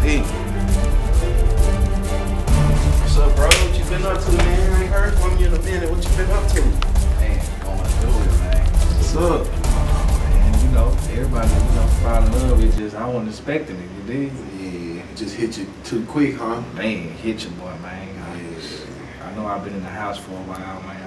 Hey. What's up, bro? What you been up to, man? I ain't heard from you in a minute. What you been up to? Man, going through it, man. What's up? Man, you know, everybody, fall in love. It's just, I wasn't expecting it, you dig? Yeah, it just hit you too quick, huh? Man, hit your boy, man. I know I've been in the house for a while, man.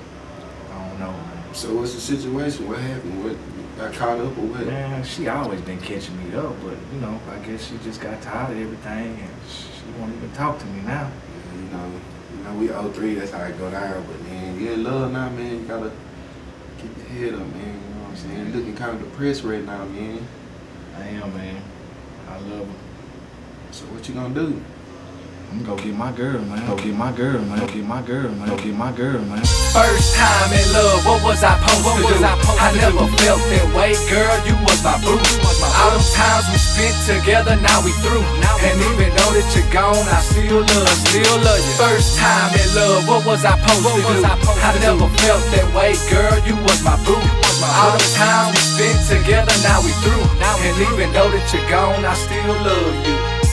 I don't know, man. So what's the situation? What happened? What got caught up or what? Man, she always been catching me up, but, you know, I guess she just got tired of everything, and she won't even talk to me now. Yeah, you know, we 03, that's how it go down, but man, you in love now, man, you gotta keep your head up, man, you know what I'm saying? You looking kind of depressed right now, man. I am, man. I love her. So what you gonna do? I'm gonna go get my girl, man. Go get my girl, man. Go get my girl, man. Go get my girl, man. First time in love, what was I supposed to do? I never felt that way, girl, you was my boo. All them times we spent together, now we through. And even though that you're gone, I still love you. First time in love, what was I supposed to do? I never felt that way, girl, you was my boo. All them times we spent together, now we through. And even though that you're gone, I still love you.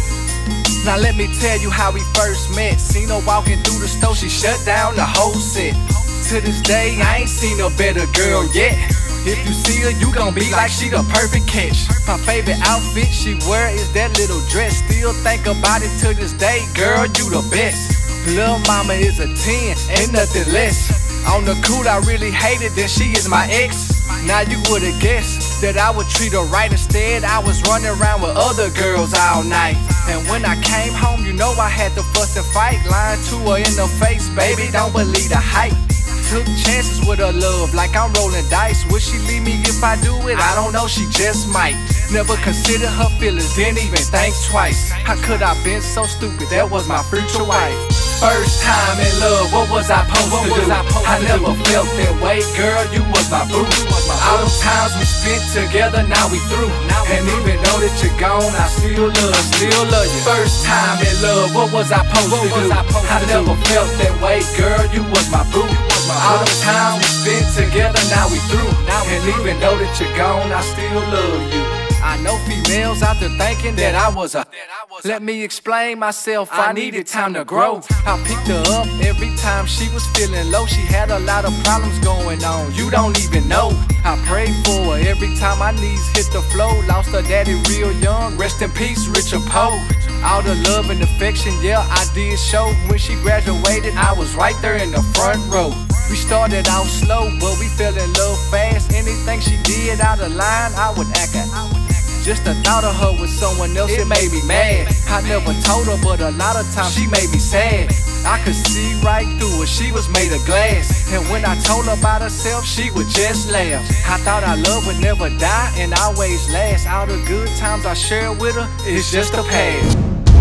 Now let me tell you how we first met. Seen her walking through the store, she shut down the whole set. To this day, I ain't seen a better girl yet. If you see her, you gon' be like she the perfect catch. My favorite outfit she wear is that little dress. Still think about it to this day, girl, you the best. Lil' mama is a 10, ain't nothing less. On the cool, I really hated that she is my ex. Now you would've guessed that I would treat her right. Instead, I was running around with other girls all night. And when I came home, you know I had to fuss and fight. Lying to her in the face, baby, don't believe the hype. Took chances with her love, like I'm rolling dice. Would she leave me if I do it? I don't know, she just might. Never considered her feelings, didn't even think twice. How could I been so stupid? That was my future wife. First time in love, what was I supposed to do? I never felt that way, girl, you was my boo. All them times we spent together, now we through. And even though that you're gone, I still love you. First time in love, what was I supposed to do? I never felt that way, girl, you was my boo. All them times we spent together, now we through. And even though that you're gone, I still love you. I know females out there thinking that I was a. Let me explain myself, I needed time to grow. I picked her up every time she was feeling low. She had a lot of problems going on, you don't even know. I prayed for her every time my knees hit the floor. Lost her daddy real young, rest in peace, Richard Poe. All the love and affection, yeah, I did show. When she graduated, I was right there in the front row. We started out slow, but we fell in love fast. Anything she did out of line, I would act it. Just the thought of her with someone else, it made me mad. I never told her, but a lot of times she made me sad. I could see right through her, she was made of glass. And when I told her about herself, she would just laugh. I thought our love would never die and always last. All the good times I shared with her, it's just a past.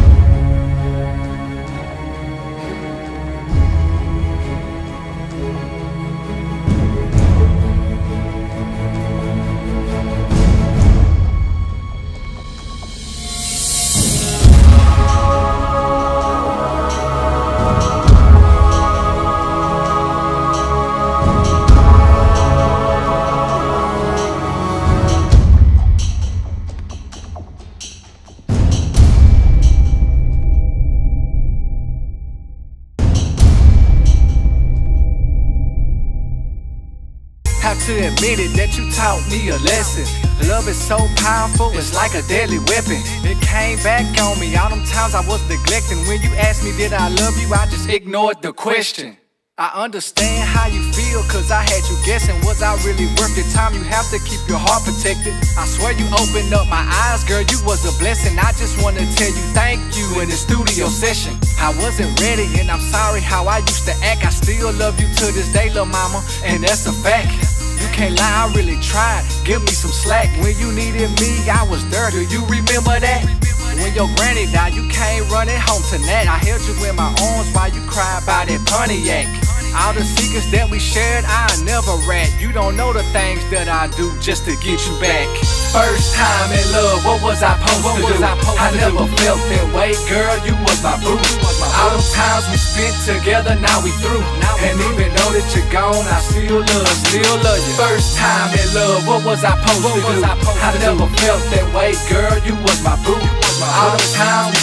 To admit it that you taught me a lesson. Love is so powerful, it's like a deadly weapon. It came back on me all them times I was neglecting. When you asked me did I love you, I just ignored the question. I understand how you feel, cause I had you guessing. Was I really worth the time? You have to keep your heart protected. I swear you opened up my eyes, girl, you was a blessing. I just wanna tell you thank you in the studio session. I wasn't ready and I'm sorry how I used to act. I still love you to this day, lil' mama, and that's a fact. You can't lie, I really tried, give me some slack. When you needed me, I was there, do you remember that? When your granny died, you came running home tonight. I held you in my arms while you cried by that Pontiac. All the secrets that we shared, I never rat. You don't know the things that I do just to get you back. First time in love, what was I supposed to do? I never felt that way, girl, you was my boo. All them times we spent together, now we through. And even though that you're gone, I still love you. First time in love, what was I supposed to do? I never felt that way, girl, you was my boo. All them times we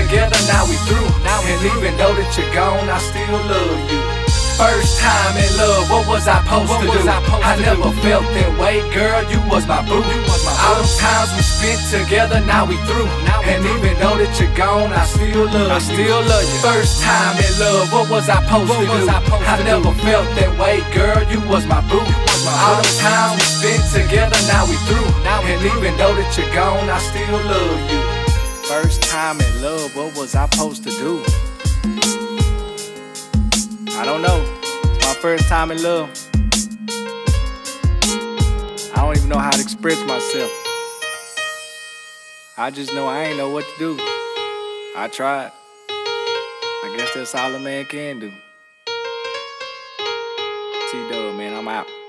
together, now we through. And even though that you're gone, I still love you. First time in love, what was I supposed to do? I never felt that way, girl, you was my boo. All them times we spent together, now we through. And even though that you're gone, I still love you. First time in love, what was I supposed to do? I never felt that way, girl, you was my boo. All them times we spent together, now we through. And even though that you're gone, I still love you. First time in love, what was I supposed to do? I don't know. It's my first time in love. I don't even know how to express myself. I just know I ain't know what to do. I tried. I guess that's all a man can do. T-Dub, man, I'm out.